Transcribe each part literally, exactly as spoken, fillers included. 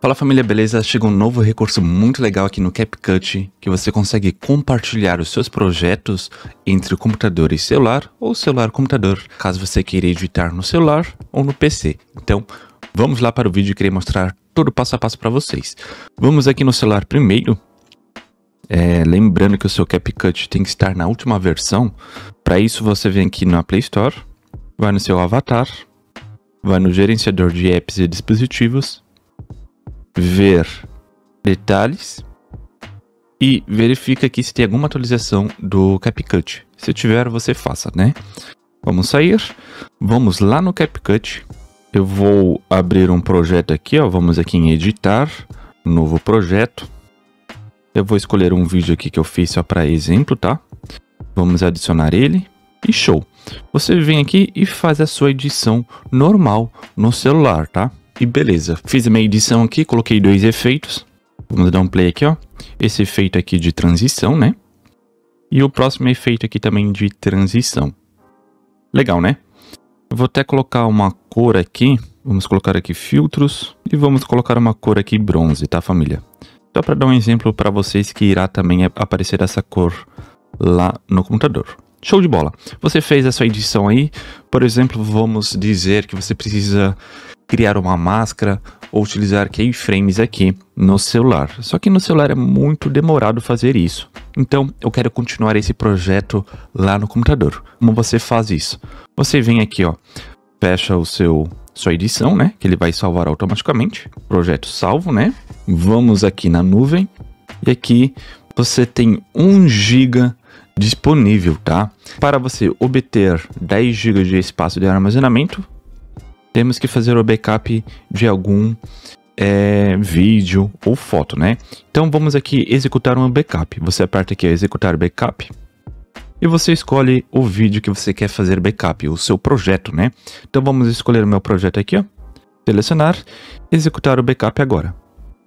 Fala família, beleza? Chega um novo recurso muito legal aqui no CapCut, que você consegue compartilhar os seus projetos entre o computador e celular, ou celular-computador, caso você queira editar no celular ou no P C. Então, vamos lá para o vídeo e queria mostrar todo o passo a passo para vocês. Vamos aqui no celular primeiro. É, lembrando que o seu CapCut tem que estar na última versão. Para isso você vem aqui na Play Store, vai no seu avatar, vai no gerenciador de apps e dispositivos, ver detalhes e verifica aqui se tem alguma atualização do CapCut. Se tiver, você faça, né? Vamos sair, vamos lá no CapCut. Eu vou abrir um projeto aqui, ó. Vamos aqui em editar, novo projeto. Eu vou escolher um vídeo aqui que eu fiz só para exemplo, tá? Vamos adicionar ele e show. Você vem aqui e faz a sua edição normal no celular, tá? E beleza, fiz a minha edição aqui, coloquei dois efeitos. Vamos dar um play aqui, ó. Esse efeito aqui de transição, né? E o próximo efeito aqui também de transição. Legal, né? Eu vou até colocar uma cor aqui. Vamos colocar aqui filtros. E vamos colocar uma cor aqui bronze, tá, família? Só para dar um exemplo para vocês que irá também aparecer essa cor lá no computador. Show de bola! Você fez a sua edição aí. Por exemplo, vamos dizer que você precisa criar uma máscara ou utilizar keyframes aqui no celular. Só que no celular é muito demorado fazer isso. Então, eu quero continuar esse projeto lá no computador. Como você faz isso? Você vem aqui, ó, fecha o seu sua edição, né? Que ele vai salvar automaticamente. Projeto salvo, né? Vamos aqui na nuvem e aqui você tem um giga disponível, tá? Para você obter dez gigas de espaço de armazenamento, temos que fazer o backup de algum é, vídeo ou foto, né? Então vamos aqui executar um backup. Você aperta aqui executar backup e você escolhe o vídeo que você quer fazer backup, o seu projeto, né? Então vamos escolher o meu projeto aqui, ó. Selecionar, executar o backup agora.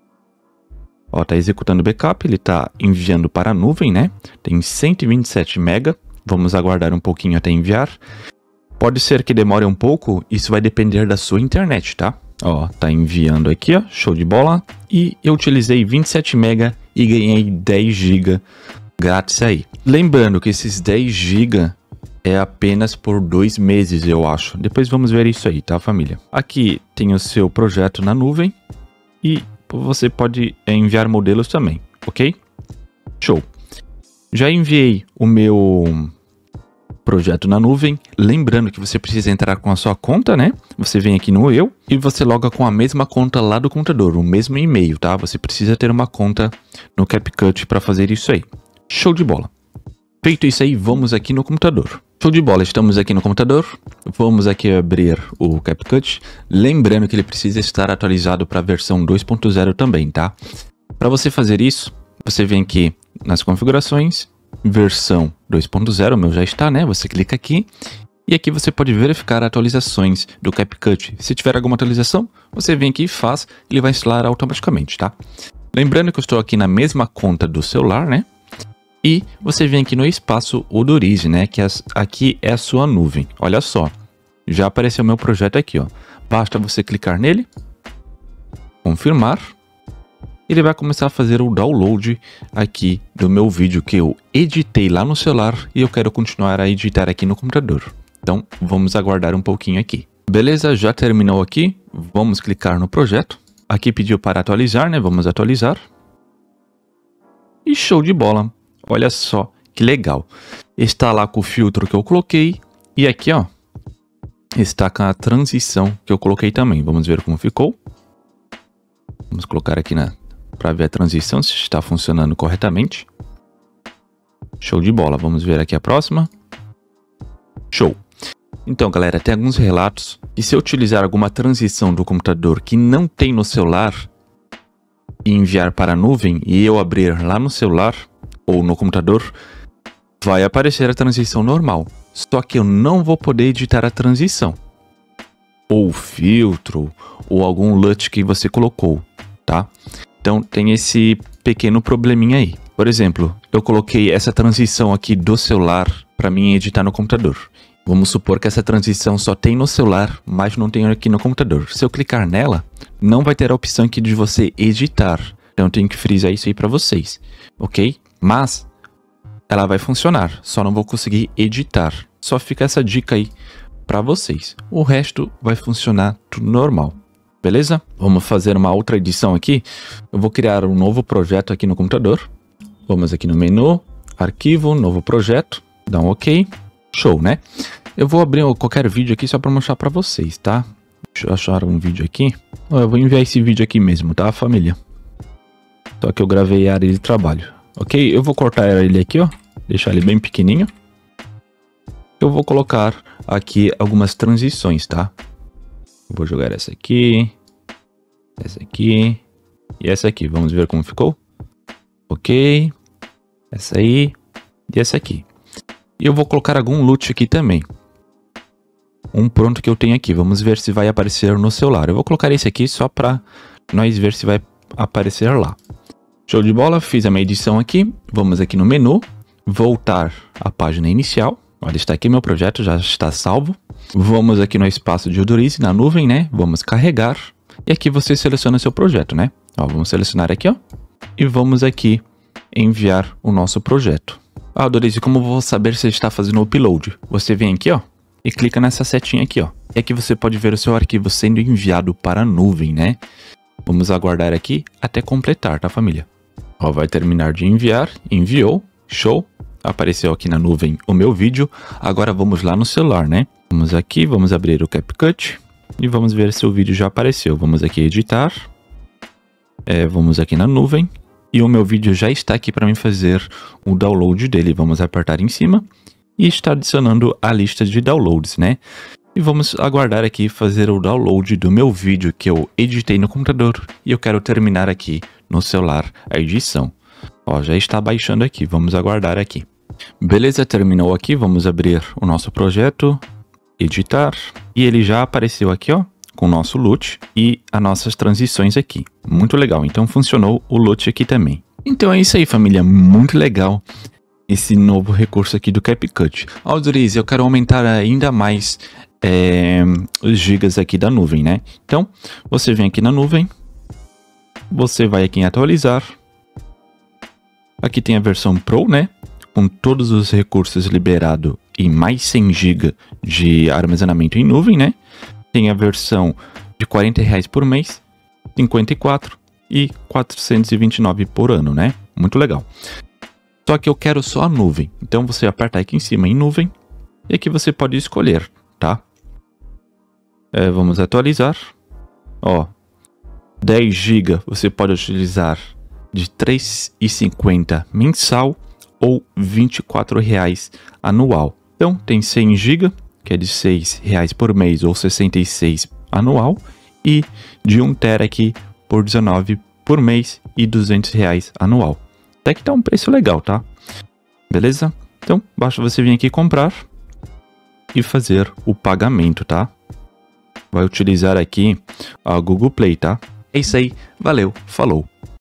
Ó, tá executando o backup, ele tá enviando para a nuvem, né? Tem cento e vinte e sete mega. Vamos aguardar um pouquinho até enviar. Pode ser que demore um pouco, isso vai depender da sua internet, tá? Ó, tá enviando aqui, ó, show de bola. E eu utilizei vinte e sete mega e ganhei dez gigas grátis aí. Lembrando que esses dez gigas é apenas por dois meses, eu acho. Depois vamos ver isso aí, tá, família? Aqui tem o seu projeto na nuvem e você pode enviar modelos também, ok? Show! Já enviei o meu projeto na nuvem. Lembrando que você precisa entrar com a sua conta, né? Você vem aqui no Eu e você loga com a mesma conta lá do computador, o mesmo e-mail, tá? Você precisa ter uma conta no CapCut para fazer isso aí. Show de bola! Feito isso aí, vamos aqui no computador. Show de bola, estamos aqui no computador. Vamos aqui abrir o CapCut. Lembrando que ele precisa estar atualizado para a versão dois ponto zero também, tá? Para você fazer isso, você vem aqui nas configurações, versão dois ponto zero, o meu já está, né? Você clica aqui e aqui você pode verificar atualizações do CapCut. Se tiver alguma atualização, você vem aqui e faz, ele vai instalar automaticamente, tá? Lembrando que eu estou aqui na mesma conta do celular, né? E você vem aqui no espaço Odorize, né? Que as, aqui é a sua nuvem. Olha só, já apareceu meu projeto aqui, ó. Basta você clicar nele, confirmar. Ele vai começar a fazer o download aqui do meu vídeo que eu editei lá no celular e eu quero continuar a editar aqui no computador. Então, vamos aguardar um pouquinho aqui. Beleza, já terminou aqui. Vamos clicar no projeto. Aqui pediu para atualizar, né? Vamos atualizar. E show de bola. Olha só que legal. Está lá com o filtro que eu coloquei. E aqui, ó, está com a transição que eu coloquei também. Vamos ver como ficou. Vamos colocar aqui na... para ver a transição, se está funcionando corretamente. Show de bola. Vamos ver aqui a próxima. Show. Então, galera, tem alguns relatos que se eu utilizar alguma transição do computador que não tem no celular e enviar para a nuvem e eu abrir lá no celular ou no computador, vai aparecer a transição normal. Só que eu não vou poder editar a transição. Ou filtro, ou algum L U T que você colocou, tá? Então tem esse pequeno probleminha aí. Por exemplo, eu coloquei essa transição aqui do celular para mim editar no computador. Vamos supor que essa transição só tem no celular, mas não tem aqui no computador. Se eu clicar nela, não vai ter a opção aqui de você editar. Então eu tenho que frisar isso aí para vocês, ok? Mas ela vai funcionar, só não vou conseguir editar. Só fica essa dica aí para vocês. O resto vai funcionar tudo normal, beleza? Vamos fazer uma outra edição aqui. Eu vou criar um novo projeto aqui no computador. Vamos aqui no menu, arquivo, novo projeto, dá um ok. Show, né? Eu vou abrir qualquer vídeo aqui só para mostrar para vocês, tá? Deixa eu achar um vídeo aqui. Eu vou enviar esse vídeo aqui mesmo, tá, família? Só que eu gravei a área de trabalho, ok? Eu vou cortar ele aqui, ó. Deixar ele bem pequenininho. Eu vou colocar aqui algumas transições, tá? Vou jogar essa aqui, essa aqui e essa aqui. Vamos ver como ficou? Ok. Essa aí e essa aqui. E eu vou colocar algum loot aqui também. Um pronto que eu tenho aqui. Vamos ver se vai aparecer no celular. Eu vou colocar esse aqui só para nós ver se vai aparecer lá. Show de bola. Fiz a minha edição aqui. Vamos aqui no menu. Voltar à página inicial. Olha, está aqui meu projeto. Já está salvo. Vamos aqui no espaço de Odorize, na nuvem, né? Vamos carregar. E aqui você seleciona seu projeto, né? Ó, vamos selecionar aqui, ó. E vamos aqui enviar o nosso projeto. Ah, Odorize, como eu vou saber se está fazendo o upload? Você vem aqui, ó, e clica nessa setinha aqui, ó. E aqui você pode ver o seu arquivo sendo enviado para a nuvem, né? Vamos aguardar aqui até completar, tá, família? Ó, vai terminar de enviar. Enviou. Show. Apareceu aqui na nuvem o meu vídeo. Agora vamos lá no celular, né? Vamos aqui, vamos abrir o CapCut. E vamos ver se o vídeo já apareceu. Vamos aqui editar. É, vamos aqui na nuvem. E o meu vídeo já está aqui para mim fazer o download dele. Vamos apertar em cima e está adicionando a lista de downloads, né? E vamos aguardar aqui fazer o download do meu vídeo que eu editei no computador. E eu quero terminar aqui no celular a edição. Ó, já está baixando aqui. Vamos aguardar aqui. Beleza, terminou aqui. Vamos abrir o nosso projeto, editar. E ele já apareceu aqui, ó, com o nosso loot e as nossas transições aqui. Muito legal, então funcionou o loot aqui também. Então é isso aí, família, muito legal esse novo recurso aqui do CapCut. Odorize, eu quero aumentar ainda mais é, os gigas aqui da nuvem, né? Então, você vem aqui na nuvem, você vai aqui em atualizar. Aqui tem a versão Pro, né? Com todos os recursos liberados e mais cem gigas de armazenamento em nuvem, né? Tem a versão de quarenta reais por mês, cinquenta e quatro e quatrocentos e vinte e nove por ano, né? Muito legal. Só que eu quero só a nuvem. Então você aperta aqui em cima em nuvem e aqui você pode escolher, tá? É, vamos atualizar. Ó, dez gigas você pode utilizar de três reais e cinquenta centavos mensal ou vinte e quatro reais anual. Então tem cem gigas, que é de seis reais por mês ou sessenta e seis anual, e de um tera aqui por dezenove por mês e duzentos reais anual. Até que tá um preço legal, tá? Beleza? Então, basta você vir aqui comprar e fazer o pagamento, tá? Vai utilizar aqui a Google Play, tá? É isso aí, valeu, falou!